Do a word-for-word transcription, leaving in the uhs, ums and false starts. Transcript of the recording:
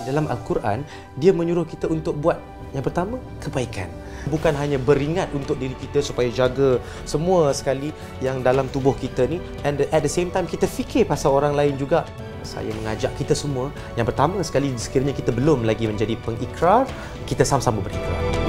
Dalam Al-Quran, dia menyuruh kita untuk buat yang pertama, kebaikan. Bukan hanya beringat untuk diri kita supaya jaga semua sekali yang dalam tubuh kita ni, and at the same time kita fikir pasal orang lain juga. Saya mengajak kita semua, yang pertama sekali sekiranya kita belum lagi menjadi pengikrar, kita sama-sama berikrar.